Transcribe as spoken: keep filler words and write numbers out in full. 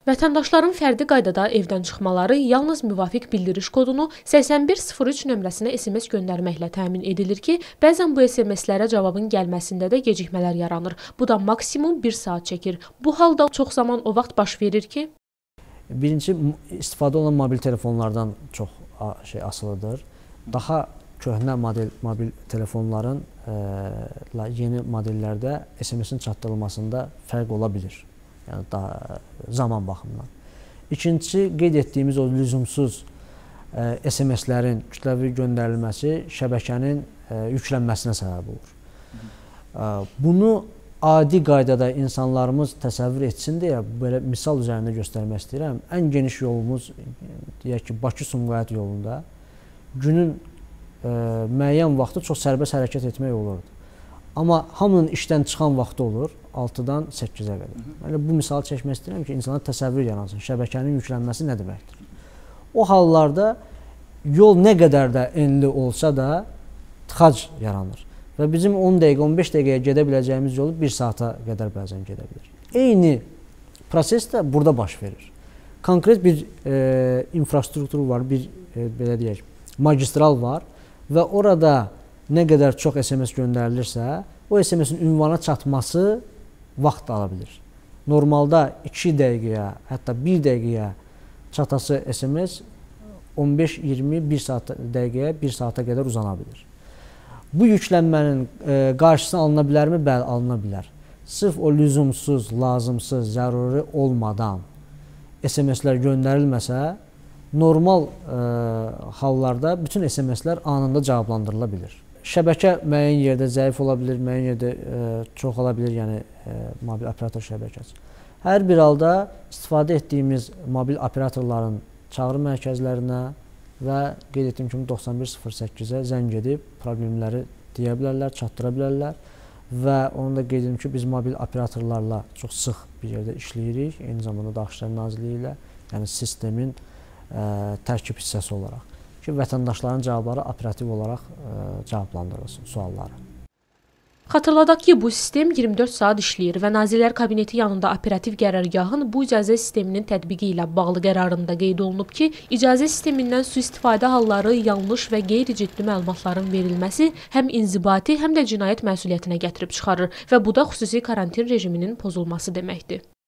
Vətəndaşların fərdi qaydada evdən çıxmaları yalnız müvafiq bildiriş kodunu səksən bir sıfır üç nömrəsinə S M S göndərməklə təmin edilir ki, bəzən bu S M S-lərə cavabın gəlməsində də gecikmələr yaranır. Bu da maksimum bir saat çəkir. Bu halda çox zaman o vaxt baş verir ki, birinci istifadə olunan mobil telefonlardan çox şey asılıdır. Daha köhnə model mobil telefonların ə, yeni modellərdə S M S-in çatdırılmasında fərq ola bilir. Yəni daha zaman baxımından. İkincisi, qeyd etdiyimiz o lüzumsuz ə, S M S-lərin kütləvi göndərilməsi şəbəkənin ə, yüklənməsinə səbəb olur. Ə, bunu adi qaydada insanlarımız təsəvvür etsin deyə belə misal üzərində göstərmək istəyirəm. Ən geniş yolumuz, deyək ki, Bakı-Sumqayıt yolunda günün ə, müəyyən vaxtı çox sərbəst hərəkət etmək olurdu. Amma hamının işdən çıxan vaxtı olur, altıdan səkkizə qədər. Yəni, bu misalı çəkmək istəyirəm ki, insanlar təsəvvür yaransın, şəbəkənin yüklənməsi nə deməkdir? O hallarda yol nə qədər də enli olsa da tıxac yaranır. Və bizim on dəqiqə, on beş dəqiqəyə gedə biləcəyimiz yolu bir saata qədər bəzən gedə bilir. Eyni proses də burada baş verir. Konkret bir e, infrastruktur var, bir e, belə deyək, magistral var və orada nə qədər çox S M S göndərilirsə, o S M S-in ünvana çatması vaxt ala bilir. Normalda iki dəqiqəyə, hətta bir dəqiqəyə çatası S M S on beş iyirmi bir saat dəqiqəyə, bir saata qədər uzana bilir. Bu yüklənmənin e, qarşısı alına bilərmi? Bəli, alına bilər. Sırf o lüzumsuz, lazımsız, zəruri olmadan S M S-lər göndərilməsə, normal e, hallarda bütün S M S-lər anında cavablandırıla bilir. Şəbəkə müəyyən yerdə zəif ola bilir, müəyyən yerdə e, çox ola bilir, yəni e, mobil operator şəbəkəsi. Hər bir halda istifadə etdiyimiz mobil operatorların çağrı mərkəzlərinə və qeyd etdiyim kimi doxsan bir sıfır səkkizə zəng edib problemləri deyə bilərlər, çatdıra bilərlər və onu da qeyd edim ki, biz mobil operatorlarla çox sıx bir yerdə işləyirik, eyni zamanda Daxili Nazirliyi ilə, yəni sistemin ə, tərkib hissəsi olaraq ki, vətəndaşların cavabları operativ olaraq ə, cavablandırılsın, sualları. Xatırladaq ki, bu sistem iyirmi dörd saat işləyir və Nazirlər Kabineti yanında operativ qərargahın bu icazə sisteminin tətbiqi ilə bağlı qərarında qeyd olunub ki, icazə sistemindən sui-istifadə halları, yanlış və qeyri-ciddi məlumatların verilməsi həm inzibati, həm də cinayət məsuliyyətinə gətirib çıxarır və bu da xüsusi karantin rejiminin pozulması deməkdir.